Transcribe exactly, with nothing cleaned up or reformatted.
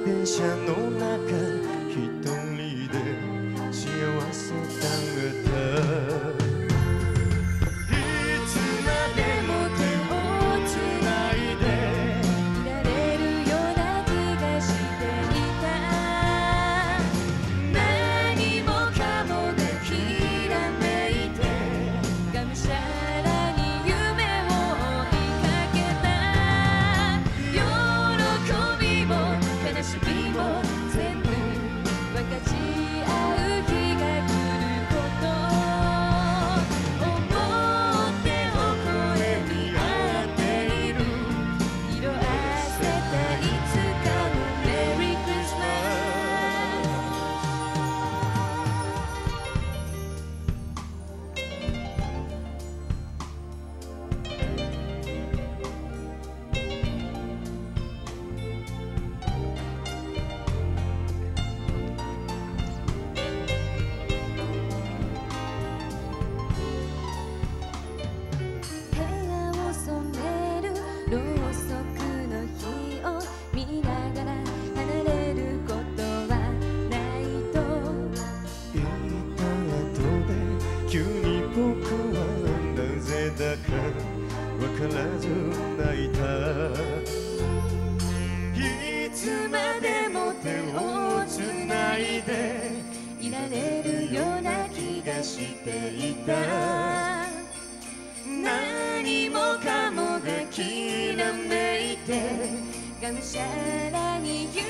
電車の中一人で幸せだった。 ろうそくの火を見ながら離れることはないと言った後で急に僕はなぜだかわからず泣いた。いつまでも手をつないでいられるような気がしていた。 何もかもがきらめいてがむしゃらに夢